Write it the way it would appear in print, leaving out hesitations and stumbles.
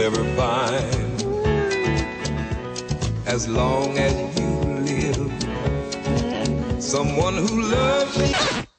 never find. As long as you live, someone who loves you.